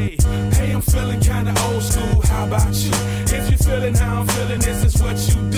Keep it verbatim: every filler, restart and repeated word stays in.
Hey, hey, I'm feeling kinda old school. How about you? If you're feeling how I'm feeling, this is what you do.